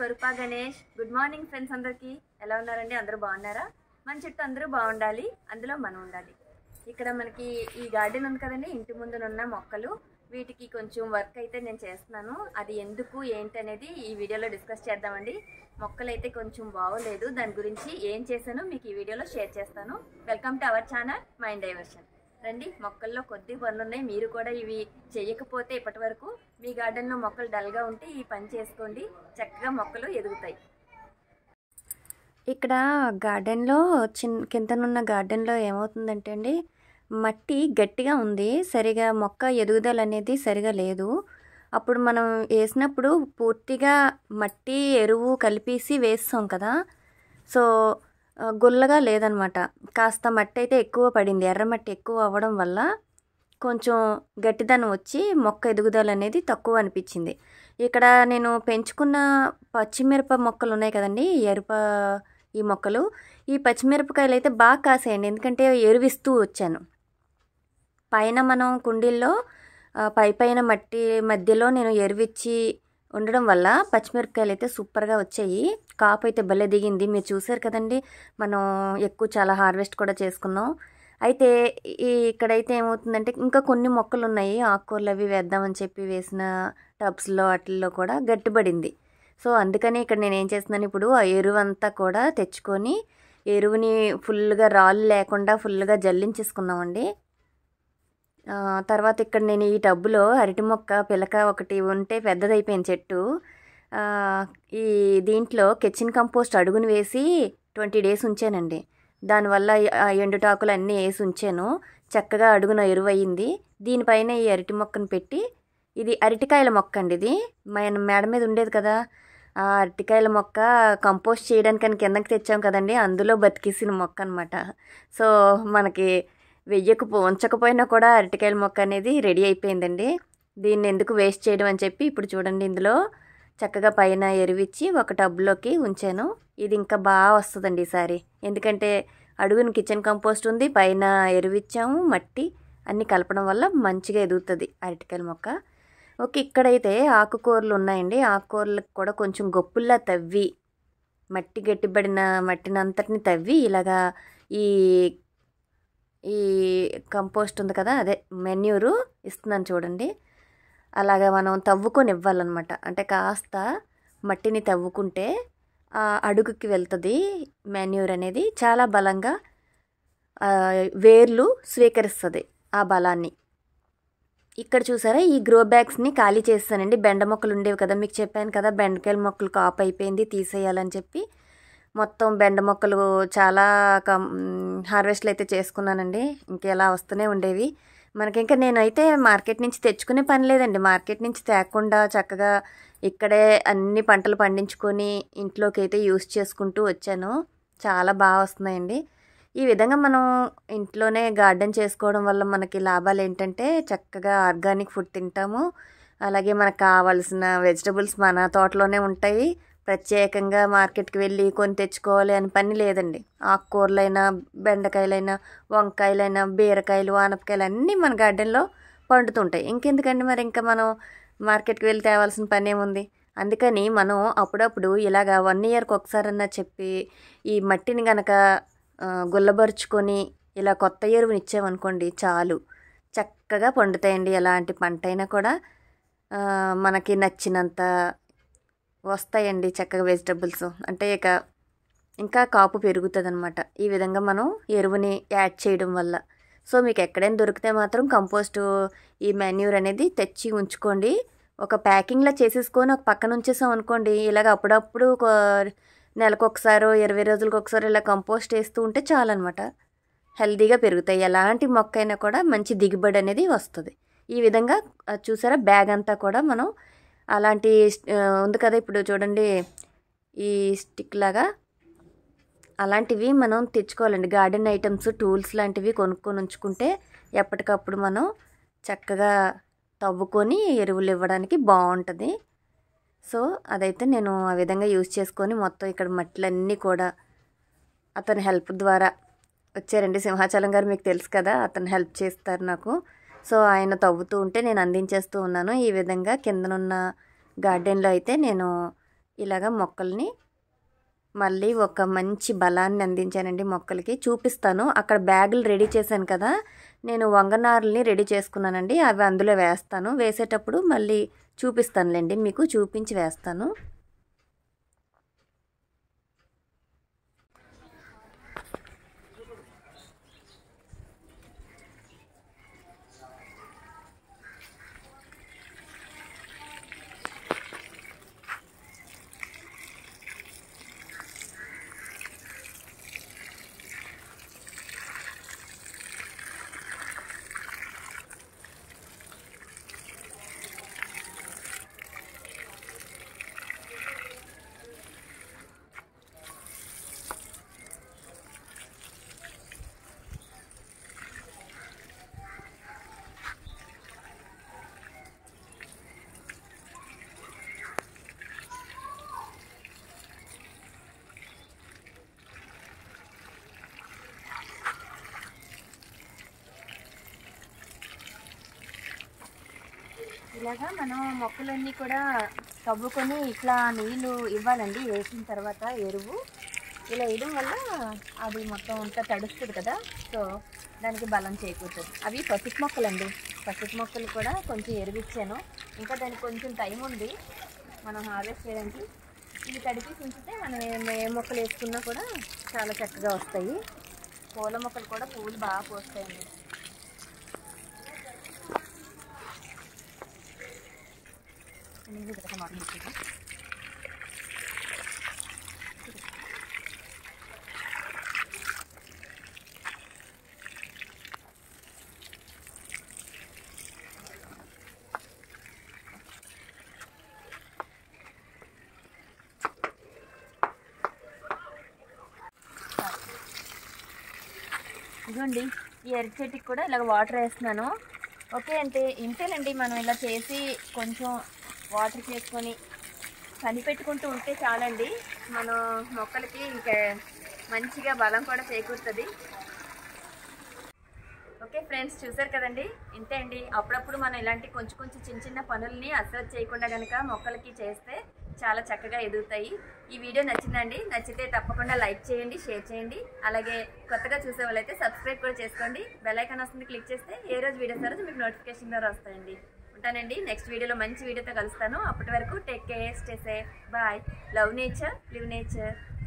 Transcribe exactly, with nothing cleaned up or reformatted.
స్వరూప Ganesh. Good morning friends, అందరికీ ఎలా ఉన్నారండి? అందరూ బాగున్నారా? మన చుట్టూ అందరూ బాగుండాలి, అందులో మనం ఉండాలి. ఇక్కడ మనకి ఈ గార్డెన్ ఉంది కదండి, ఇంటి ముందునున్న మొక్కలు, వీటికి కొంచెం వర్క్ అయితే నేను చేస్తున్నాను. అది ఎందుకు ఏంటి అనేది ఈ వీడియోలో డిస్కస్ చేద్దామండి. మొక్కలు అయితే కొంచెం బాగోలేదు, దాని గురించి ఏం చేశానో మీకు ఈ వీడియోలో షేర్ చేస్తాను. Welcome to our channel mind diversion. రండి, మొక్కల్లో కొద్ది పనులు ఉన్నాయి, మీరు కూడా ఇవి చేయకపోతే ఇప్పటి వరకు మీ గార్డెన్లో మొక్కలు డల్గా ఉంటే ఈ పని చేసుకోండి, చక్కగా మొక్కలు ఎదుగుతాయి. ఇక్కడ గార్డెన్లో చిన్న కిందనున్న గార్డెన్లో ఏమవుతుందంటే అండి, మట్టి గట్టిగా ఉంది, సరిగా మొక్క ఎదుగుదల అనేది సరిగా లేదు. అప్పుడు మనం వేసినప్పుడు పూర్తిగా మట్టి ఎరువు కలిపేసి వేస్తాం కదా, సో గుల్లగా లేదనమాట. కాస్త మట్టి అయితే ఎక్కువ పడింది, ఎర్రమట్టి ఎక్కువ అవ్వడం వల్ల కొంచెం గట్టిదనం వచ్చి మొక్క ఎదుగుదల అనేది తక్కువ అనిపించింది. ఇక్కడ నేను పెంచుకున్న పచ్చిమిరప మొక్కలు ఉన్నాయి కదండి, ఎరుప ఈ మొక్కలు, ఈ పచ్చిమిరపకాయలు అయితే బాగా కాసాయండి, ఎందుకంటే ఎరువిస్తూ వచ్చాను. పైన మనం కుండీల్లో పై పైన మట్టి మధ్యలో నేను ఎరువిచ్చి ఉండడం వల్ల పచ్చిమిరపకాయలు అయితే సూపర్గా వచ్చాయి. కాపు అయితే భలే దిగింది, మీరు చూసారు కదండి. మనం ఎక్కువ చాలా హార్వెస్ట్ కూడా చేసుకున్నాం. అయితే ఈ ఇక్కడైతే ఏమవుతుందంటే ఇంకా కొన్ని మొక్కలు ఉన్నాయి, ఆకుకూరలు అవి వేద్దామని చెప్పి వేసిన టబ్స్లో వాటిల్లో కూడా గట్టిపడింది. సో అందుకని ఇక్కడ నేను ఏం చేస్తున్నాను, ఇప్పుడు ఆ ఎరువు అంతా కూడా తెచ్చుకొని ఎరువుని ఫుల్గా రాళ్ళు లేకుండా ఫుల్గా జల్లించేసుకున్నామండి. తర్వాత ఇక్కడ నేను ఈ టబ్బులో అరటి మొక్క పిలక ఒకటి ఉంటే పెద్దదైపోయింది చెట్టు. ఈ దీంట్లో కిచెన్ కంపోస్ట్ అడుగుని వేసి ట్వంటీ డేస్ ఉంచానండి. దానివల్ల ఎండుటాకులు అన్నీ వేసి ఉంచాను, చక్కగా అడుగున ఎరువు అయ్యింది. దీనిపైన ఈ అరటి మొక్కను పెట్టి, ఇది అరటికాయల మొక్క అండి, ఇది మన మేడ మీద ఉండేది కదా, ఆ అరటికాయల మొక్క కంపోస్ట్ చేయడానికని కిందకి తెచ్చాం కదండి, అందులో బతికేసిన మొక్క అనమాట. సో మనకి వెయ్యకు ఉంచకపోయినా కూడా అరటికాయల మొక్క అనేది రెడీ అయిపోయిందండి. దీన్ని ఎందుకు వేస్ట్ చేయడం అని చెప్పి ఇప్పుడు చూడండి, ఇందులో చక్కగా పైన ఎరువిచ్చి ఒక టబ్లోకి ఉంచాను. ఇది ఇంకా బాగా వస్తుందండి ఈసారి, ఎందుకంటే అడుగుని కిచెన్ కంపోస్ట్ ఉంది, పైన ఎరువిచ్చాము, మట్టి అన్నీ కలపడం వల్ల మంచిగా ఎదుగుతుంది అరటికాయల మొక్క. ఓకే, ఇక్కడైతే ఆకుకూరలు ఉన్నాయండి. ఆకుకూరలకు కూడా కొంచెం గొప్పుల్లా తవ్వి, మట్టి గట్టిపడిన మట్టినంతటిని తవ్వి ఇలాగా ఈ ఈ కంపోస్ట్ ఉంది కదా, అదే మెన్యూరు ఇస్తున్నాను చూడండి. అలాగా మనం తవ్వుకొని ఇవ్వాలన్నమాట. అంటే కాస్త మట్టిని తవ్వుకుంటే ఆ అడుగుకి వెళ్తుంది మెన్యూర్ అనేది, చాలా బలంగా వేర్లు స్వీకరిస్తుంది ఆ బలాన్ని. ఇక్కడ చూసారా, ఈ గ్రో బ్యాగ్స్ని ఖాళీ చేస్తానండి. బెండ మొక్కలు ఉండేవి కదా, మీకు చెప్పాను కదా, బెండకాయల మొక్కలు కాపు అయిపోయింది తీసేయాలని చెప్పి మొత్తం బెండ మొక్కలు చాలా కం హార్వెస్ట్లు అయితే చేసుకున్నానండి. ఇంకెలా వస్తూనే ఉండేవి మనకి. ఇంకా నేనైతే మార్కెట్ నుంచి తెచ్చుకునే పని లేదండి, మార్కెట్ నుంచి తేకుండా చక్కగా ఇక్కడే అన్ని పంటలు పండించుకొని ఇంట్లోకి అయితే యూస్ చేసుకుంటూ వచ్చాను. చాలా బాగా వస్తున్నాయండి. ఈ విధంగా మనం ఇంట్లోనే గార్డెన్ చేసుకోవడం వల్ల మనకి లాభాలు ఏంటంటే, చక్కగా ఆర్గానిక్ ఫుడ్ తింటాము, అలాగే మనకు కావాల్సిన వెజిటబుల్స్ మన తోటలోనే ఉంటాయి. ప్రత్యేకంగా మార్కెట్కి వెళ్ళి కొని తెచ్చుకోవాలి అని పని లేదండి. ఆకుకూరలైనా, బెండకాయలైనా, వంకాయలైనా, బీరకాయలు, ఆనపకాయలు అన్నీ మన గార్డెన్లో పండుతుంటాయి. ఇంకెందుకండి మరి ఇంకా మనం మార్కెట్కి వెళ్ళి తేవాల్సిన పని ఏముంది. అందుకని మనం అప్పుడప్పుడు ఇలాగా వన్ ఇయర్కి ఒకసారన్నా చెప్పి ఈ మట్టిని కనుక గుల్లబరుచుకొని ఇలా కొత్త ఎరువుని ఇచ్చామనుకోండి, చాలు చక్కగా పండుతాయండి. ఎలాంటి పంట అయినా కూడా మనకి నచ్చినంత వస్తాయండి చక్కగా వెజిటబుల్స్. అంటే ఇక ఇంకా కాపు పెరుగుతుంది అనమాట ఈ విధంగా మనం ఎరువుని యాడ్ చేయడం వల్ల. సో మీకు ఎక్కడైనా దొరికితే మాత్రం కంపోస్టు ఈ మెన్యూర్ అనేది తెచ్చి ఉంచుకోండి. ఒక ప్యాకింగ్లా చేసేసుకొని ఒక పక్కన ఉంచేసాం అనుకోండి, ఇలాగ అప్పుడప్పుడు నెలకు ఒకసారి, ఇరవై రోజులకు ఒకసారి ఇలా కంపోస్ట్ వేస్తూ ఉంటే చాలన్నమాట, హెల్తీగా పెరుగుతాయి. ఎలాంటి మొక్క అయినా కూడా మంచి దిగుబడి అనేది వస్తుంది. ఈ విధంగా చూసారా, బ్యాగ్ అంతా కూడా మనం అలాంటి ఉంది కదా, ఇప్పుడు చూడండి ఈ స్టిక్ లాగా అలాంటివి మనం తెచ్చుకోవాలండి. గార్డెన్ ఐటమ్స్, టూల్స్ లాంటివి కొనుక్కొని ఉంచుకుంటే ఎప్పటికప్పుడు మనం చక్కగా తవ్వుకొని ఎరువులు ఇవ్వడానికి బాగుంటుంది. సో అదైతే నేను ఆ విధంగా యూజ్ చేసుకొని మొత్తం ఇక్కడ మట్టిలన్నీ కూడా అతని హెల్ప్ ద్వారా వచ్చారండి. సింహాచలం గారు మీకు తెలుసు కదా, అతను హెల్ప్ చేస్తారు నాకు. సో ఆయన తవ్వుతూ ఉంటే నేను అందించేస్తూ ఉన్నాను. ఈ విధంగా కిందనున్న గార్డెన్లో అయితే నేను ఇలాగ మొక్కల్ని మళ్ళీ ఒక మంచి బలాన్ని అందించానండి మొక్కలకి. చూపిస్తాను. అక్కడ బ్యాగులు రెడీ చేశాను కదా, నేను వంగనారుల్ని రెడీ చేసుకున్నానండి. అవి అందులో వేస్తాను. వేసేటప్పుడు మళ్ళీ చూపిస్తానులేండి, మీకు చూపించి వేస్తాను. ఇలాగా మనం మొక్కలన్నీ కూడా తవ్వుకొని ఇట్లా నీళ్ళు ఇవ్వాలండి. వేసిన తర్వాత ఎరువు ఇలా వేయడం వల్ల అది మొత్తం అంతా తడుస్తుంది కదా, సో దానికి బలం చేకూరుతుంది. అవి పసుపు మొక్కలండి. పసుపు మొక్కలు కూడా కొంచెం ఎరువు ఇచ్చాను. ఇంకా దానికి కొంచెం టైం ఉంది మనం హార్వెస్ట్ చేయడానికి. ఇవి తడిపి ఉంచితే మనం ఏ మొక్కలు వేసుకున్నా కూడా చాలా చక్కగా వస్తాయి. పూల మొక్కలు కూడా పువ్వులు బాగా పోస్తాయండి. ఇదిగోండి, ఈ ఎర్ర చెట్టుకి కూడా ఇలాగ వాటర్ వేస్తున్నాను. ఓకే అంటే ఇంతేనండి. మనం ఇలా చేసి కొంచెం వాటర్ చేసుకొని కనిపెట్టుకుంటూ ఉంటే చాలండి, మన మొక్కలకి ఇంకా మంచిగా బలం కూడా చేకూరుతుంది. ఓకే ఫ్రెండ్స్, చూసారు కదండి, ఇంతే అండి. అప్పుడప్పుడు మనం ఇలాంటి కొంచెం కొంచెం చిన్న చిన్న పనుల్ని అశ్రద్ధ చేయకుండా కనుక మొక్కలకి చేస్తే చాలా చక్కగా ఎదుగుతాయి. ఈ వీడియో నచ్చిందండి. నచ్చితే తప్పకుండా లైక్ చేయండి, షేర్ చేయండి. అలాగే కొత్తగా చూసే వాళ్ళైతే సబ్స్క్రైబ్ కూడా చేసుకోండి. బెల్ ఐకాన్ వస్తుంది, క్లిక్ చేస్తే ఏ రోజు వీడియోస్ తర్వాత మీకు నోటిఫికేషన్ ద్వారా వస్తాయండి. ఉంటానండి. నెక్స్ట్ వీడియోలో మంచి వీడియోతో కలుస్తాను. అప్పటి వరకు take care, stay safe, bye. Love nature, live nature.